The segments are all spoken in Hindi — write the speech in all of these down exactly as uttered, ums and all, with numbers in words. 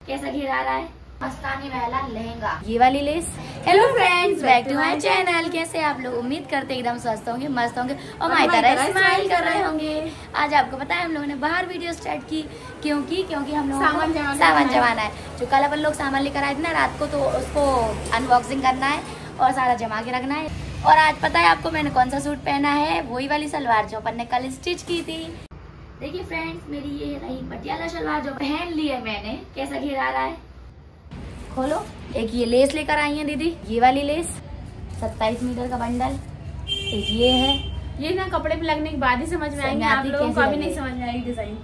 कैसा घेर आ रहा है, मस्तानी वाला लहंगा, ये वाली लेस। Hello friends, back to my channel. कैसे आप लोग, उम्मीद करते हैं एकदम स्वस्थ होंगे, मस्त होंगे और हमारी तरह स्माइल कर रहे होंगे। आज आपको पता है हम लोगों ने बाहर वीडियो स्टार्ट की क्योंकि क्योंकि हम लोग सामान सामान जमाना है। जो कल अपन लोग सामान लेकर आए थे ना रात को, तो उसको अनबॉक्सिंग करना है और सारा जमा के रखना है। और आज पता है आपको मैंने कौन सा सूट पहना है, वही वाली सलवार जो अपन ने कल स्टिच की थी। देखिए फ्रेंड्स, मेरी ये रही पटियाला सलवार जो पहन ली है मैंने। कैसा घेर आ रहा है, खोलो। एक ये लेस लेकर आई है दीदी, ये वाली लेस, सत्ताईस मीटर का बंडल। एक ये है, ये ना कपड़े पे लगने के बाद ही समझ में आएंगे, आप लोगों को अभी नहीं समझ में आएगी डिजाइन।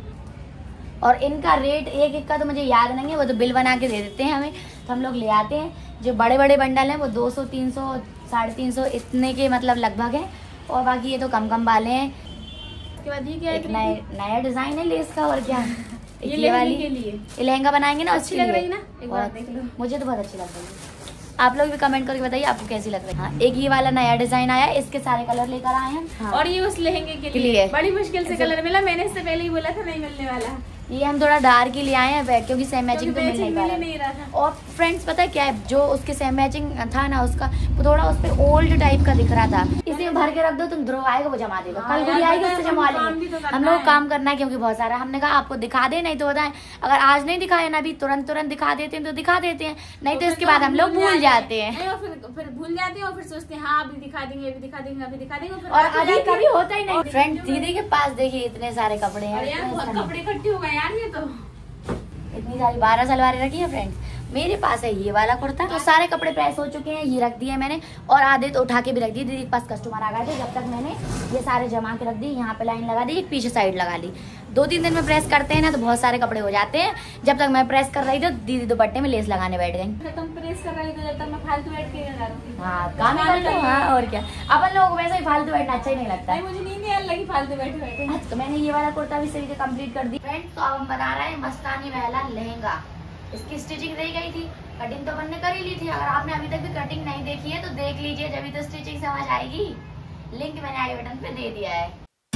और इनका रेट एक एक का तो मुझे याद नहीं है, वो तो बिल बना के दे देते हैं हमें, तो हम लोग ले आते हैं। जो बड़े बड़े बंडल हैं वो दो सौ तीन सौ साढ़े तीन सौ इतने के मतलब लगभग है, और बाकी ये तो कम कम वाले हैं। उसके बाद ये क्या है, नया डिजाइन है लेस का। और क्या ये लहंगे के लिए, ये लहंगा बनाएंगे ना, अच्छी लग रही है ना, एक बार देख लो। मुझे तो बहुत अच्छी लग रही है, आप लोग भी कमेंट करके बताइए आपको कैसी लग रही है। हाँ, एक ये वाला नया डिजाइन आया, इसके सारे कलर लेकर आए हैं। हाँ। और ये उस लहंगे के लिए बड़ी मुश्किल से कलर मिला, मैंने इससे पहले ही बोला था नहीं मिलने वाला। ये हम थोड़ा डार्क ही ले आए हैं क्योंकि सेम मैचिंग तो मिल नहीं पा नहीं रहा था। और फ्रेंड्स पता है क्या है, जो उसके सेम मैचिंग था ना उसका, वो थोड़ा उस पे ओल्ड टाइप का दिख रहा था। इसे भर के रख दो, तुम ध्रुव आएगा वो जमा देगा, कल गुड़ी आएगी उससे जमा लेंगे। हम लोग काम करना है क्योंकि बहुत सारा, हमने कहा आपको दिखा दे, नहीं तो बताएं अगर आज नहीं दिखाया ना अभी तुरंत तुरंत दिखा देते हैं तो दिखा देते हैं, नहीं तो इसके बाद हम लोग भूल जाते हैं। फिर भूल जाते हैं और फिर सोचते हैं हाँ अभी दिखा देंगे, अभी दिखा देंगे, अभी दिखा देंगे, और अभी कभी होता ही नहीं। फ्रेंड्स दीदी के पास देखिए इतने सारे कपड़े हैं, कपड़े इकट्ठे हो गए यार, ये तो इतनी सारी बारह सलवारें रखी है फ्रेंड्स। मेरे पास है ये वाला कुर्ता, तो सारे कपड़े प्रेस हो चुके हैं, ये रख दिए मैंने, और आधे तो उठा के भी रख दिए। दीदी के पास कस्टमर आ गए थे, जब तक मैंने ये सारे जमा के रख दिए। यहाँ पे लाइन लगा दी, एक पीछे साइड लगा ली। दो तीन दिन में प्रेस करते हैं ना तो बहुत सारे कपड़े हो जाते हैं। जब तक मैं प्रेस कर रही थी दीदी दुपट्टे में लेस लगाने बैठ गई। तुम प्रेस कर रही थी, जब तक मैं फालतू बैठ के हाँ काम कर लो। हाँ और क्या, अपन लोगों को वैसे ही फालतू बैठना अच्छा ही नहीं लगता है। मुझे नींद नहीं लगी फालतू बैठे बैठे। तो मैंने ये वाला कुर्ता भी सही से कंप्लीट कर दी फ्रेंड्स। तो अब हम बना रहे हैं मस्तानी वाला लहंगा। इसकी स्टिचिंग रह गई थी, कटिंग तो अपन ने कर ही ली थी। अगर आपने अभी तक भी कटिंग नहीं देखी है तो देख लीजिए, जब तो स्टिचिंग समझ आएगी। लिंक मैंने आई बटन पे दे दिया है।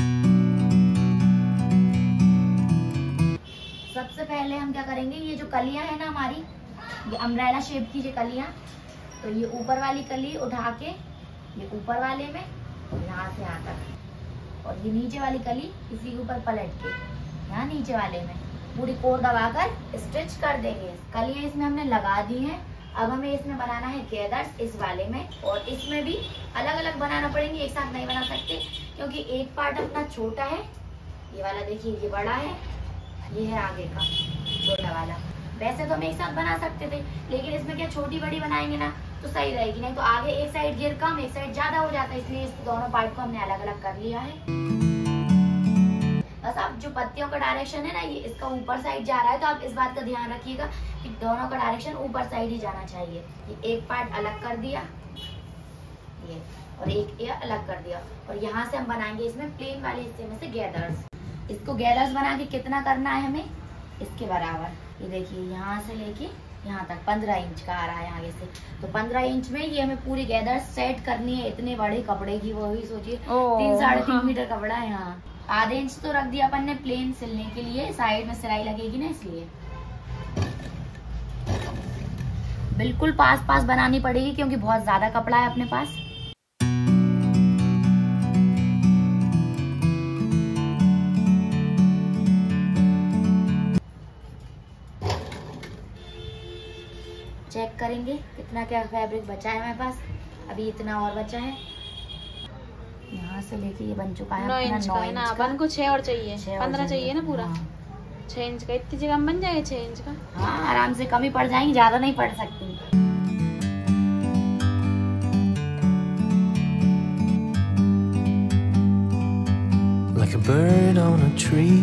सबसे पहले हम क्या करेंगे, ये जो कलियां है ना हमारी, ये अम्ब्रेला शेप की जो कलियां, तो ये ऊपर वाली कली उठा के ये ऊपर वाले में यहाँ से यहाँ तक, और ये नीचे वाली कली इसी के ऊपर पलट के यहाँ नीचे वाले में पूरी कोर दबाकर स्टिच कर देंगे। कलियां इसमें हमने लगा दी हैं। अब हमें इसमें बनाना है गैदर्स इस वाले में, और इसमें भी अलग अलग बनाना पड़ेंगे, एक साथ नहीं बना सकते क्योंकि एक पार्ट अपना छोटा है। ये वाला देखिए, ये बड़ा है, ये है आगे का छोटा वाला। वैसे तो हम एक साथ बना सकते थे, लेकिन इसमें क्या छोटी बड़ी बनाएंगे ना तो सही रहेगी, नहीं तो आगे एक साइड घेर कम एक साइड ज्यादा हो जाता है। इसलिए इस दोनों पार्ट को हमने अलग अलग कर लिया है। बस अब जो पत्तियों का डायरेक्शन है ना, ये इसका ऊपर साइड जा रहा है, तो आप इस बात का ध्यान रखिएगा कि दोनों का डायरेक्शन ऊपर साइड ही जाना चाहिए। ये एक पार्ट अलग कर दिया, ये और एक ये अलग कर दिया, और यहाँ से हम बनाएंगे इसमें प्लेन वाले हिस्से में से गैदर्स। इसको गैदर्स बना के कितना करना है हमें, इसके बराबर। ये देखिए यहाँ से लेके यहाँ तक पंद्रह इंच का आ रहा है आगे से, तो पंद्रह इंच में ये हमें पूरी गैदर्स सेट करनी है। इतने बड़े कपड़े की, वो भी सोचिए तीन साढ़े तीन मीटर कपड़ा है। यहाँ आधे इंच तो रख दिया अपन ने प्लेन सिलने के लिए, साइड में सिलाई लगेगी ना, इसलिए बिल्कुल पास पास बनानी पड़ेगी क्योंकि बहुत ज्यादा कपड़ा है अपने पास। चेक करेंगे कितना क्या फैब्रिक बचा है हमारे पास, अभी इतना और बचा है। यहाँ से लेके ये बन चुका है नौ इंच का है ना, अपन को छह और चाहिए, पंद्रह चाहिए ना पूरा। हाँ। छह इंच का इतनी जगह बन जाएगा, छह इंच का। हाँ आराम से, कम ही पड़ जाएंगे, ज्यादा नहीं पड़ सकती। Like a bird on a tree,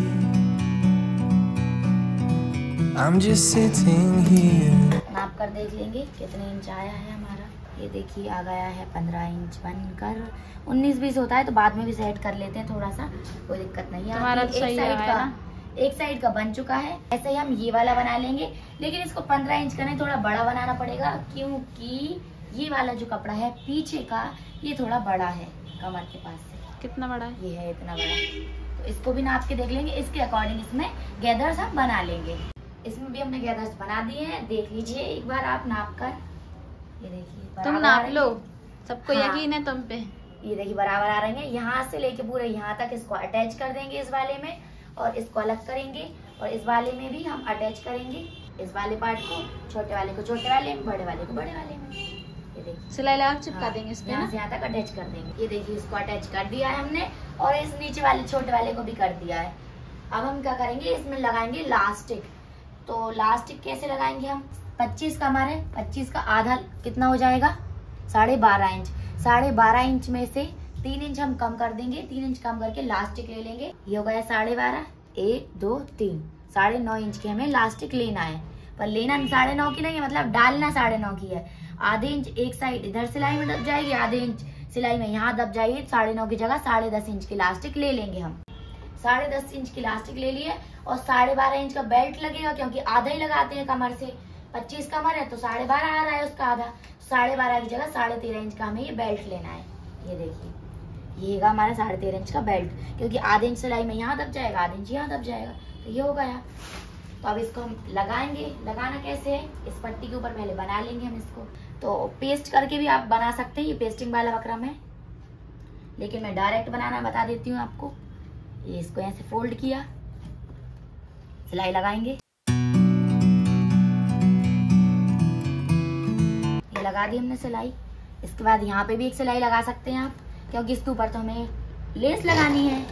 I'm just sitting here. नाप कर देख लेंगे कितने इंच आया है हमारा। ये देखिए आ गया है पंद्रह इंच बनकर। उन्नीस बीस होता है तो बाद में भी सेट कर लेते हैं थोड़ा सा, कोई दिक्कत नहीं है। हमारा एक साइड का एक साइड का बन चुका है। ऐसे ही हम ये वाला बना लेंगे, लेकिन इसको पंद्रह इंच का नहीं थोड़ा बड़ा बनाना पड़ेगा, क्योंकि ये वाला जो कपड़ा है पीछे का ये थोड़ा बड़ा है कमर के पास से। कितना बड़ा है? ये है इतना बड़ा, तो इसको भी नाप के देख लेंगे। इसके अकॉर्डिंग इसमें गैदर्स हम बना लेंगे। इसमें भी हमने गैदर्स बना दिए हैं, देख लीजिए एक बार आप नाप कर। ये देखिए तुम नाप लो, सबको हाँ। यकीन है तुम पे। ये देखिए बराबर आ रहे हैं। यहाँ से लेके पूरे यहाँ तक इसको अटैच कर देंगे इस वाले में, और इसको अलग करेंगे, और इस वाले में भी हम अटैच करेंगे इस वाले पार्ट को, छोटे वाले को छोटे वाले में, बड़े वाले को बड़े वाले में। ये देखिए सिलाई लगा के चिपका देंगे इस पे यहाँ ना। से यहाँ तक अटैच कर देंगे। ये देखिए इसको अटैच कर दिया है हमने, और इस नीचे वाले छोटे वाले को भी कर दिया है। अब हम क्या करेंगे, इसमें लगाएंगे लास्टिक। तो लास्टिक कैसे लगाएंगे हम, पच्चीस का हमारे पच्चीस का आधा कितना हो जाएगा, साढ़े बारह इंच। साढ़े बारह इंच में से तीन इंच हम कम कर देंगे, तीन इंच कम करके लास्टिक ले लेंगे। ये हो गया साढ़े बारह, एक दो तीन, साढ़े नौ इंच की हमें लास्टिक लेना है। पर लेना साढ़े नौ की नहीं है, मतलब डालना साढ़े नौ की है। आधे इंच एक साइड इधर सिलाई में दब जाएगी, आधे इंच सिलाई में यहाँ दब जाएगी। साढ़े नौ की जगह साढ़े दस इंच की लास्टिक ले लेंगे हम। साढ़े दस इंच की लास्टिक ले लिए, और साढ़े बारह इंच का बेल्ट लगेगा, क्योंकि आधा ही लगाते हैं कमर से। पच्चीस कमर है तो साढ़े बारह आ रहा है उसका आधा, साढ़े बारह की जगह साढ़े तेरह इंच का हमें ये बेल्ट लेना है। ये देखिए ये है हमारा साढ़े तेरह इंच का बेल्ट, क्योंकि आधे इंच सिलाई में यहाँ दब जाएगा, आधे इंच यहाँ दब जाएगा, तो ये हो गया। तो अब इसको हम लगाएंगे। लगाना कैसे है, इस पट्टी के ऊपर पहले बना लेंगे हम इसको। तो पेस्ट करके भी आप बना सकते हैं, ये पेस्टिंग वाला बकरम है, लेकिन मैं डायरेक्ट बनाना बता देती हूँ आपको। ये इसको ऐसे फोल्ड किया, सिलाई लगाएंगे, ये लगा दी हमने सिलाई। इसके बाद यहाँ पे भी एक सिलाई लगा सकते हैं आप, क्योंकि इसके ऊपर तो हमें लेस लगानी है।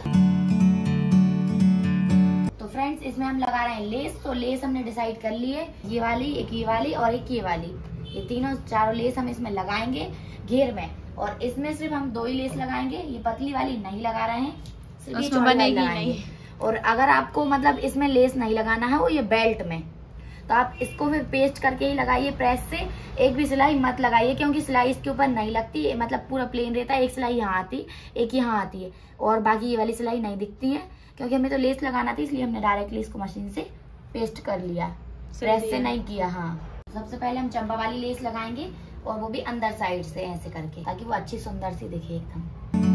तो फ्रेंड्स इसमें हम लगा रहे हैं लेस। तो लेस हमने डिसाइड कर ली है, ये वाली, एक ये वाली और एक ये वाली, ये तीनों चारों लेस हम इसमें लगाएंगे घेर में। और इसमें सिर्फ हम दो ही लेस लगाएंगे, ये पतली वाली नहीं लगा रहे हैं, सिर्फ ये चौड़ी वाली लगाएंगे। और अगर आपको मतलब इसमें लेस नहीं लगाना है वो ये बेल्ट में, तो आप इसको फिर पेस्ट करके ही लगाइए प्रेस से। एक भी सिलाई मत लगाइए, क्योंकि सिलाई इसके ऊपर नहीं लगती, मतलब पूरा प्लेन रहता है। एक सिलाई यहाँ आती, एक यहाँ आती है, और बाकी ये वाली सिलाई नहीं दिखती है, क्योंकि हमें तो लेस लगाना थी, इसलिए हमने डायरेक्टली इसको मशीन से पेस्ट कर लिया, प्रेस से नहीं किया। हाँ, सबसे पहले हम चंपा वाली लेस लगाएंगे, और वो भी अंदर साइड से ऐसे करके, ताकि वो अच्छी सुंदर सी दिखे एकदम।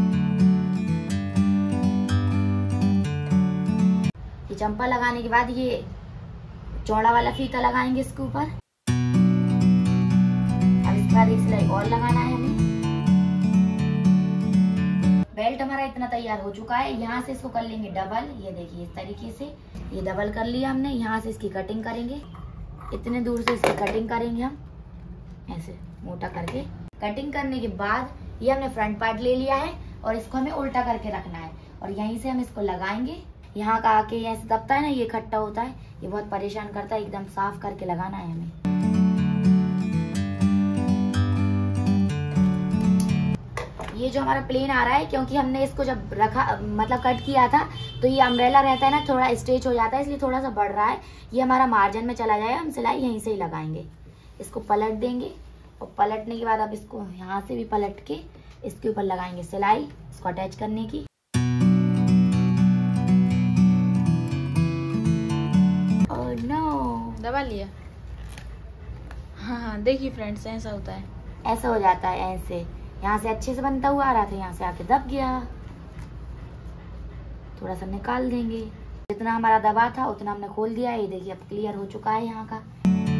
ये चंपा लगाने के बाद ये चौड़ा वाला फीता लगाएंगे इसके ऊपर। अब इसके बाद एक सिलाई और लगाना है हमें। बेल्ट हमारा इतना तैयार हो चुका है। यहाँ से इसको कर लेंगे डबल। ये देखिए इस तरीके से ये डबल कर लिया हमने। यहाँ से इसकी कटिंग करेंगे, इतने दूर से इसकी कटिंग करेंगे हम, ऐसे मोटा करके। कटिंग करने के बाद ये हमने फ्रंट पार्ट ले लिया है, और इसको हमें उल्टा करके रखना है, और यहीं से हम इसको लगाएंगे। यहाँ का आके ऐसे दबता है ना, ये इकट्ठा होता है, ये बहुत परेशान करता है, एकदम साफ करके लगाना है हमें। ये जो हमारा प्लेन आ रहा है, क्योंकि हमने इसको जब रखा मतलब कट किया था, तो ये अम्ब्रेला रहता है ना, थोड़ा स्ट्रेच हो जाता है, इसलिए थोड़ा सा बढ़ रहा है। ये हमारा मार्जिन में चला जाएगा, हम सिलाई यहीं से ही लगाएंगे। इसको पलट देंगे, और पलटने के बाद अब इसको यहाँ से भी पलट के इसके ऊपर लगाएंगे सिलाई, इसको अटैच करने की। ओह नो, दबा लिया। हाँ हाँ देखिए फ्रेंड्स, ऐसा होता है, ऐसा हो जाता है। ऐसे यहाँ से अच्छे से बनता हुआ आ रहा था, यहाँ से आके दब गया। थोड़ा सा निकाल देंगे, जितना हमारा दबा था उतना हमने खोल दिया है। ये देखिए अब क्लियर हो चुका है यहाँ का,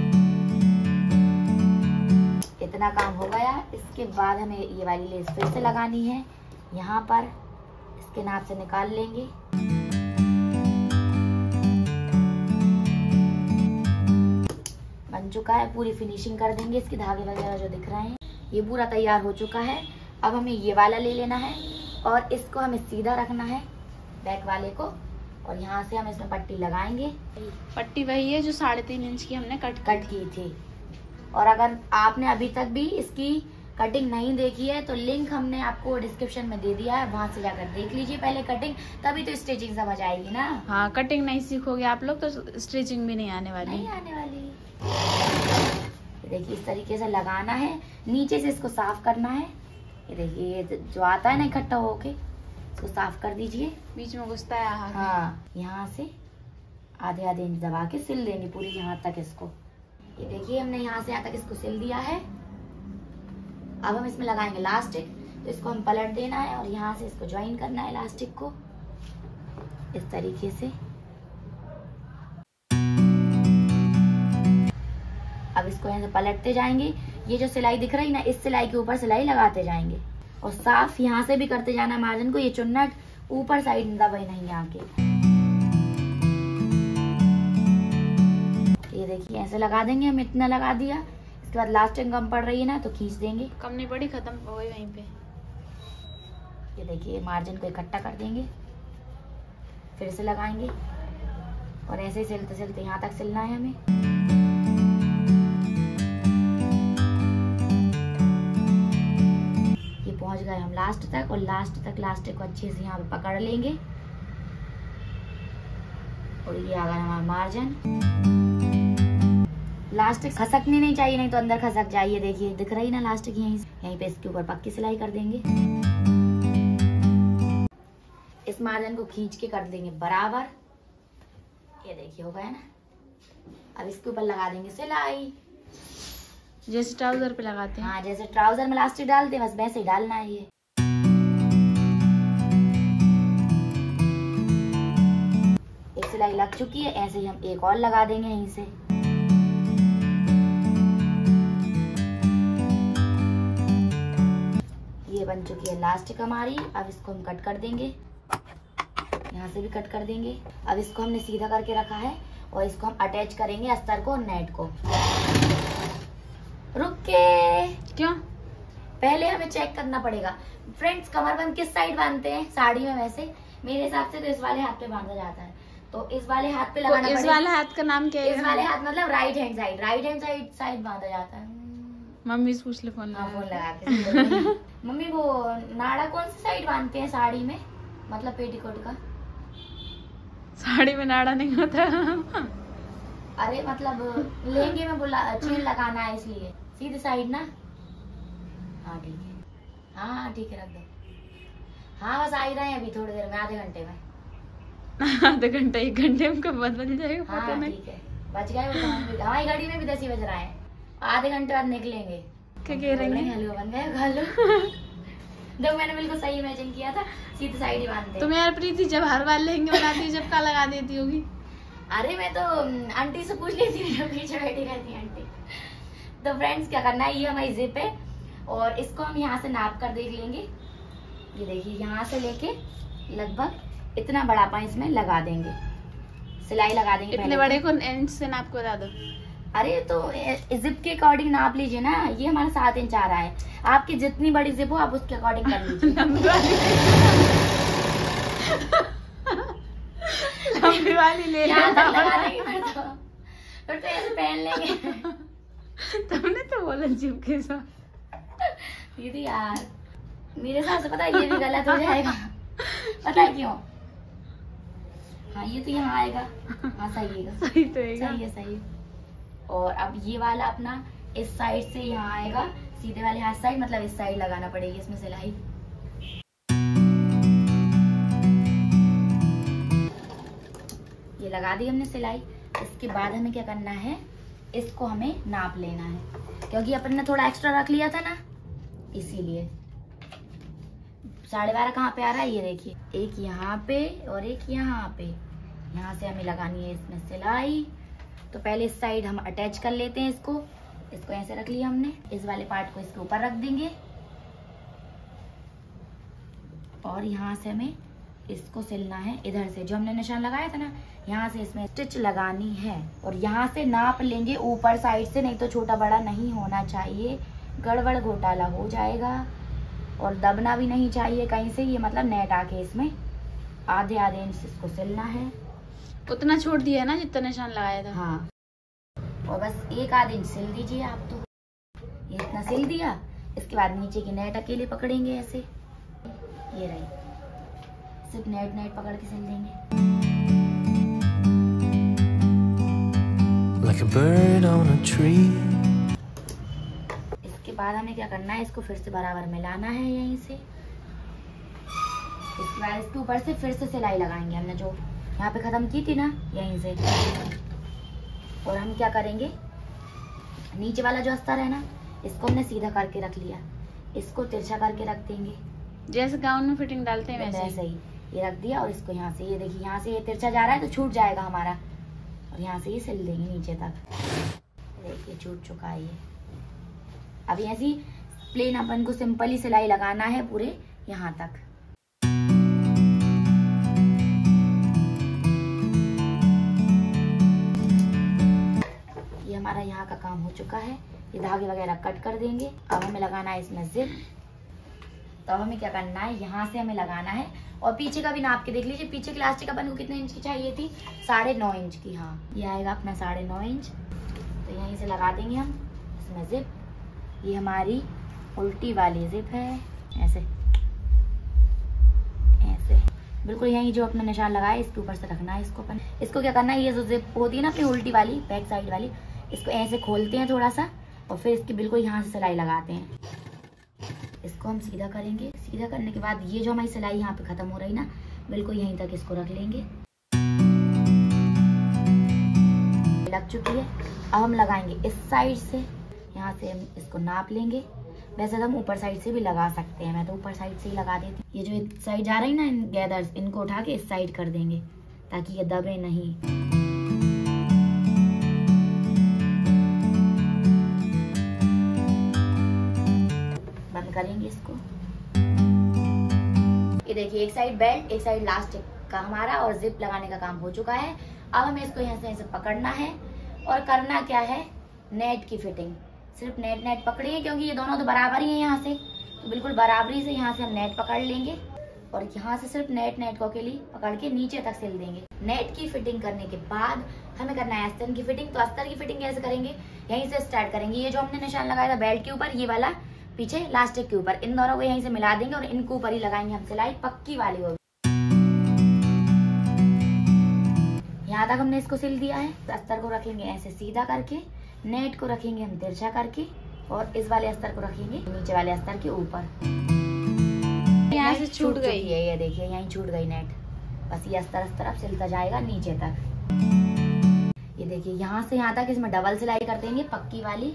इतना काम हो गया। इसके बाद हमें ये वाली लेस फिर से लगानी है यहाँ पर, इसके नाप से निकाल लेंगे। बन चुका है, पूरी फिनिशिंग कर देंगे। इसके धागे वगैरह जो दिख रहे हैं, ये पूरा तैयार हो चुका है। अब हमें ये वाला ले लेना है, और इसको हमें सीधा रखना है बैक वाले को, और यहाँ से हम इसमें पट्टी लगाएंगे। पट्टी वही है जो साढ़े तीन इंच की हमने कट कट की थी। और अगर आपने अभी तक भी इसकी कटिंग नहीं देखी है, तो लिंक हमने आपको डिस्क्रिप्शन में दे दिया है, वहां से जाकर देख लीजिए पहले कटिंग, तभी तो स्टिचिंग समझ आएगी ना। हाँ, कटिंग नहीं सीखोगे आप लोग तो स्टिचिंग भी नहीं आने वाली। नहीं आने वाली। देखिए इस तरीके से लगाना है, नीचे से इसको साफ करना है। ये देखिए ये जो आता है ना इकट्ठा होके, इसको साफ कर दीजिए। बीच में घुसता है। हाँ, यहाँ से आधे आधे इंच दबा के सिल देंगे पूरी यहाँ तक इसको। ये देखिए हमने यहाँ से यहाँ तक इसको सिल दिया है। अब हम इसमें लगाएंगे इलास्टिक, तो इसको हम पलट देना है, और यहाँ से इसको ज्वाइन करना है इलास्टिक को इस तरीके से। अब इसको यहाँ से पलटते जाएंगे। ये जो सिलाई दिख रही ना, इस सिलाई के ऊपर सिलाई लगाते जाएंगे और साफ यहाँ से भी करते जाना मार्जिन को। ये चुन्नट ऊपर साइड दबाई नहीं आके, ये देखिए ऐसे लगा देंगे हम। इतना लगा दिया, इसके बाद लास्टिंग कम पड़ रही है ना तो खींच देंगे। कम नहीं पड़ी, खत्म हो गई वहीं पे। ये देखिए मार्जिन को इकट्ठा कर देंगे, फिर से लगाएंगे और ऐसे ही सिलते सिलते यहाँ तक सिलना है हमें। ये पहुंच गए हम लास्ट तक और लास्ट तक लास्टिक को अच्छे से यहाँ पे पकड़ लेंगे और ये आ गया हमारा मार्जिन। लास्टिक खसकनी नहीं चाहिए, नहीं तो अंदर खसक जाइए। देखिए दिख रही ना लास्टिक, यहीं यहीं पे इसके ऊपर पक्की सिलाई कर देंगे। इस मार्जिन को खींच के कर देंगे बराबर। ये देखिए हो गया ना। अब इसके ऊपर लगा देंगे सिलाई, जैसे ट्राउजर पे लगाते हैं। हाँ, जैसे ट्राउजर में इलास्टिक डालते हैं बस वैसे ही डालना है। ये एक सिलाई लग चुकी है, ऐसे ही हम एक और लगा देंगे यहीं से। ये बन चुकी है इलास्टिक हमारी। अब इसको हम कट कर देंगे, यहाँ से भी कट कर देंगे। अब इसको हमने सीधा करके रखा है और इसको हम अटैच करेंगे अस्तर को और नेट को। रुक के, क्यों? पहले हमें चेक करना पड़ेगा फ्रेंड्स, कमरबंद किस साइड बांधते हैं साड़ी में। वैसे मेरे हिसाब से तो इस वाले हाथ पे बांधा जाता है, तो इस वाले हाथ पे लगाना इस वाले हाथ का नाम क्या है? इस वाले हाथ मतलब right hand side, right hand side side बांधा जाता है। मम्मी से पूछ ले फोन। हाँ फोन लगा के। मम्मी वो नाड़ा कौन सी साइड बांधते हैं साड़ी में, मतलब पेटीकोट का? साड़ी में नाड़ा नहीं होता। अरे मतलब लहंगे में बोला चेन लगाना है इसलिए सीधी साइड ना। हाँ ठीक है, हाँ ठीक है रख दो। हाँ बस आ ही रहे हैं अभी थोड़ी देर में, आधे घंटे में। आधे घंटे एक घंटे में कब बदल जाएगा पता हाँ नहीं। ठीक है, बच गए। हमारी गाड़ी में भी दस ही बज रहा है, आधे घंटे बाद निकलेंगे। क्या कह रहे हैं? हलवा बन गया, खा लो। जब मैंने बिल्कुल सही इमेजिन किया था, सीधी साइड ही बांधते। तुम यार प्रीति जब हर बार लहंगे बनाती हो जब का लगा देती होगी। अरे मैं तो आंटी से पूछ लेती हूँ, पीछे बैठी रहती है आंटी। तो फ्रेंड्स क्या करना है, ये हमारी जिप है और इसको हम यहाँ से नाप कर देख लेंगे। ये देखिए यहाँ से लेके लगभग इतना बड़ापन इसमें लगा देंगे, सिलाई लगा देंगे। इतने बड़े को एंड से नाप को बता दो। अरे तो जिप के अकॉर्डिंग नाप लीजिए ना। ये हमारा सात इंच आ रहा है, आपकी जितनी बड़ी जिप हो आप उसके अकॉर्डिंग कर लीजिए। लंबी वाली ले यहाँ तक लगा देंगे फिर तो, फिर तो ऐसे पहन लेंगे। तुमने तो बोला जिप के साथ। दीदी यार मेरे साथ से पता है ये भी गलत हो जाएगा, पता है क्यों? हाँ ये तो यहाँ आएगा। हाँ सही है, सही तो है, सही है सही है। और अब ये वाला अपना इस साइड से यहाँ आएगा, सीधे वाले हाथ साइड, मतलब इस साइड लगाना पड़ेगी इसमें सिलाई। ये लगा दी हमने सिलाई। इसके बाद हमें क्या करना है, इसको हमें नाप लेना है क्योंकि अपन ने थोड़ा एक्स्ट्रा रख लिया था ना, इसीलिए। साढ़े बारह कहाँ पे आ रहा है ये देखिए, एक यहाँ पे और एक यहाँ पे। यहाँ से हमें लगानी है इसमें सिलाई। तो पहले इस साइड हम अटैच कर लेते हैं इसको। इसको ऐसे रख लिया हमने, इस वाले पार्ट को इसके ऊपर रख देंगे और यहाँ से हमें इसको सिलना है। इधर से जो हमने निशान लगाया था ना, यहाँ से इसमें स्टिच लगानी है और यहाँ से नाप लेंगे ऊपर साइड से, नहीं तो छोटा बड़ा नहीं होना चाहिए, गड़बड़ घोटाला हो जाएगा। और दबना भी नहीं चाहिए कहीं से, ये मतलब नेट आके इसमें आधे आधे इंच इसको सिलना है। उतना छोड़ दिया है ना जितना निशान लगाया था। हाँ और बस एक आध इंच सिल दीजिए आप। तो ये इतना सिल दिया, इसके बाद नीचे की नेट अकेले पकड़ेंगे ऐसे, ये रही, सिर्फ नेट नेट पकड़ के सिल देंगे। Like a bird on a tree. इसके बाद हमें क्या करना है, इसको फिर से बराबर मिलाना है यहीं से। इसके बाद इसके ऊपर से फिर से सिलाई लगाएंगे, हमने जो यहाँ पे खत्म की थी ना यहीं से। और हम क्या करेंगे, नीचे वाला जो अस्तर है ना, इसको हमने सीधा करके रख लिया, इसको तिरछा करके रख देंगे जैसे गाउन में फिटिंग डालते हैं वैसे वैसे ही। ये रख दिया और इसको यहाँ से, ये देखिए यहाँ से ये तिरछा जा रहा है तो छूट जाएगा हमारा, और यहाँ से ये सिल देंगे नीचे तक। देखिए छूट चुका है ये। अब ऐसी प्लेन अपन को सिंपल ही सिलाई लगाना है पूरे यहाँ तक। ये हमारा यहाँ का काम हो चुका है। ये धागे वगैरह कट कर देंगे। अब हमें लगाना है इसमें जिप। तो अब हमें क्या करना है, यहाँ से हमें लगाना है और पीछे का भी नाप के देख लीजिए। पीछे की इलास्टिक अपन को कितने इंच की चाहिए थी, साढ़े नौ इंच की। हाँ ये आएगा अपना साढ़े नौ इंच। तो यहीं से लगा देंगे हम इसमें जिप। ये हमारी उल्टी वाली जिप है, ऐसे ऐसे बिल्कुल यहीं जो अपना निशान लगाया इसके ऊपर से रखना है इसको। अपन इसको क्या करना है, ये जो जिप होती है ना अपनी उल्टी वाली बैक साइड वाली, इसको ऐसे खोलते हैं थोड़ा सा और फिर इसकी बिल्कुल यहाँ से सिलाई लगाते हैं। इसको हम सीधा करेंगे। सीधा करने के बाद ये जो हमारी सिलाई यहाँ पे खत्म हो रही ना, बिल्कुल यहीं तक इसको रख लेंगे। लग चुकी है। अब हम लगाएंगे इस साइड से, यहाँ से हम इसको नाप लेंगे। वैसे तो हम ऊपर साइड से भी लगा सकते हैं, मैं तो ऊपर साइड से ही लगा देती हूँ। ये जो इस साइड जा रही ना इन गैदर्स, इनको उठा के इस साइड कर देंगे ताकि ये दबे नहीं। बंद करेंगे इसको। ये देखिए एक साइड बेल्ट एक साइड इलास्टिक का हमारा और जिप लगाने का काम हो चुका है। अब हमें इसको यहाँ से ऐसे पकड़ना है और करना क्या है, नेट की फिटिंग। सिर्फ नेट नेट पकड़िए क्योंकि ये दोनों तो बराबर ही है यहाँ से, तो बिल्कुल बराबरी से यहाँ से हम नेट पकड़ लेंगे और यहाँ से सिर्फ नेट नेट को अकेली पकड़ के नीचे तक सिल देंगे। नेट की फिटिंग करने के बाद हमें करना है अस्तर की फिटिंग। तो अस्तर की फिटिंग कैसे करेंगे, यहीं से स्टार्ट करेंगे। ये जो हमने निशान लगाया था बेल्ट के ऊपर, ये वाला पीछे इलास्टिक के ऊपर, इन दोनों को यहीं से मिला देंगे और इनको ऊपर ही लगाएंगे हम सिलाई पक्की वाली होगी। यहाँ तक हमने इसको सिल दिया है। अस्तर को रखेंगे ऐसे सीधा करके, नेट को रखेंगे हम तिरछा करके और इस वाले अस्तर को रखेंगे नीचे वाले अस्तर के ऊपर। यहाँ से छूट गई है, ये देखिए यहीं छूट गई नेट। बस ये अस्तर अस्तर अब सिलता जाएगा नीचे तक। ये देखिए यहाँ से यहाँ तक इसमें डबल सिलाई कर देंगे पक्की वाली।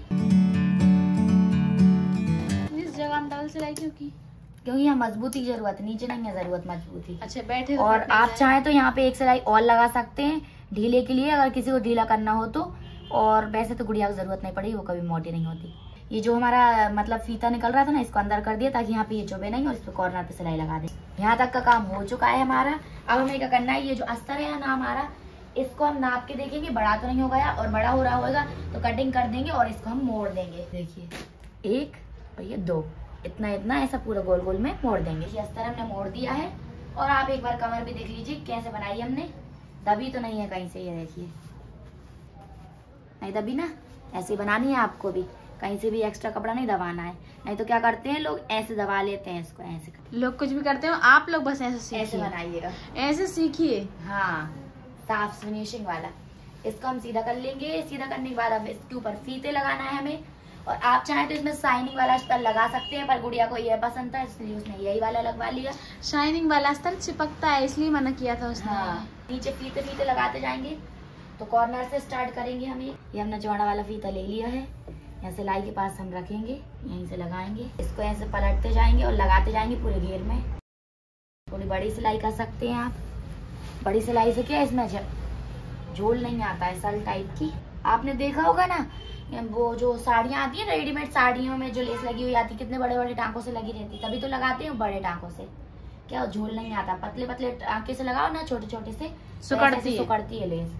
इस जगह हम डबल सिलाई क्यों की? क्योंकि यहाँ मजबूती की जरूरत, नीचे नहीं है जरूरत मजबूती। अच्छा बैठे। और आप चाहें तो यहाँ पे एक सिलाई और लगा सकते हैं ढीले के लिए, अगर किसी को ढीला करना हो तो। और वैसे तो गुड़िया की जरूरत नहीं पड़ी, वो कभी मोटी नहीं होती। ये जो हमारा मतलब फीता निकल रहा था ना, इसको अंदर कर दिया ताकि यहाँ पे ये चुभे नहीं और इस पे कॉर्नर पे सिलाई लगा दे। यहाँ तक का काम हो चुका है हमारा। अब हमें क्या करना है, ये जो अस्तर है ना हमारा, इसको हम नाप के देखेंगे बड़ा तो नहीं हो गया, और बड़ा हो रहा होगा तो कटिंग कर देंगे और इसको हम मोड़ देंगे। देखिए एक और ये दो, इतना इतना ऐसा पूरा गोल गोल में मोड़ देंगे। ये अस्तर हमने मोड़ दिया है। और आप एक बार कमर भी देख लीजिए कैसे बनाई हमने, दबी तो नहीं है कहीं से। ये देखिए नहीं दबी ना, ऐसे बनानी है आपको भी, कहीं से भी एक्स्ट्रा कपड़ा नहीं दबाना है। नहीं तो क्या करते हैं लोग, ऐसे दबा लेते हैं इसको, ऐसे लोग कुछ भी करते हो, आप लोग बस ऐसे सीखिए, ऐसे बनाइएगा, ऐसे सीखिए। हाँ साफ फिनिशिंग वाला। इसको हम सीधा कर लेंगे। सीधा करने के बाद अब इसके ऊपर फीते लगाना है हमें। और आप चाहें तो इसमें शाइनिंग वाला अस्तर लगा सकते हैं, पर गुड़िया को ये पसंद था इसलिए उसने यही वाला लगवा लिया। शाइनिंग वाला अस्तर चिपकता है इसलिए मना किया था उसने। हाँ नीचे फीते फीते लगाते जाएंगे। तो कॉर्नर से स्टार्ट करेंगे हम। ये हमने चौड़ा वाला फीता ले लिया है, यहाँ सिलाई के पास हम रखेंगे, यहीं से लगाएंगे। इसको ऐसे पलटते जाएंगे और लगाते जाएंगे पूरे घेर में। थोड़ी बड़ी सिलाई कर सकते हैं आप। बड़ी सिलाई से क्या इसमें झोल नहीं आता है, सल टाइप की। आपने देखा होगा ना वो जो साड़ियाँ आती है रेडीमेड साड़ियों में जो लेस लगी हुई आती है, कितने बड़े बड़े टांकों से लगी रहती, तभी तो लगाते हैं बड़े टांकों से। क्या झोल नहीं आता, पतले पतले टांके से लगाओ ना, छोटे छोटे से सुकड़ती है, सुकड़ती है लेस।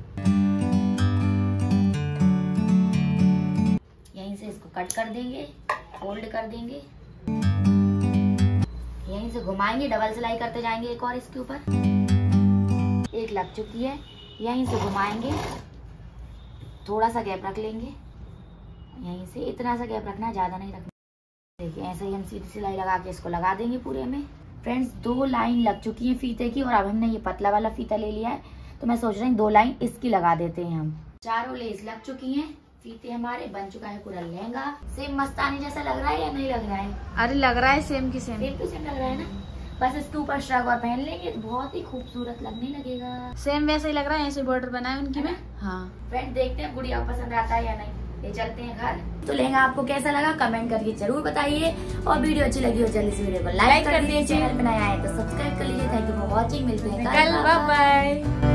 यहीं से इसको कट कर देंगे, फोल्ड कर देंगे, यहीं से घुमाएंगे, डबल सिलाई करते जाएंगे एक और इसके ऊपर। एक लग चुकी है, यहीं से घुमाएंगे, थोड़ा सा गैप रख लेंगे, यहीं से इतना सा गैप रखना, ज्यादा नहीं रखना। देखिए ऐसे ही हम सीधी सिलाई लगा के इसको लगा देंगे पूरे में। फ्रेंड्स दो लाइन लग चुकी है फीते की, और अब हमने ये पतला वाला फीता ले लिया है, तो मैं सोच रही हूँ दो लाइन इसकी लगा देते हैं हम। चारों लेस लग चुकी हैं, फीते हमारे बन चुका है पूरा लहंगा। सेम मस्तानी जैसा लग रहा है या नहीं लग रहा है? अरे लग रहा है सेम की सेम, सेम टू सेम लग रहा है ना। बस इसके ऊपर श्रग और पहन लेंगे तो बहुत ही खूबसूरत लगने लगेगा। सेम वैसे ही लग रहा है, ऐसे बॉर्डर बनाए उनकी में। हाँ फ्रेंड देखते हैं गुड़िया को पसंद आता है या नहीं। ये चलते हैं घर। तो लहंगा आपको कैसा लगा कमेंट करके जरूर बताइए, और वीडियो अच्छी लगी हो जल्दी से वीडियो को लाइक कर दीजिए। चैनल पे नया है तो सब्सक्राइब कर लीजिए। Thank you for watching. मिलते हैं कल, बाय बाय।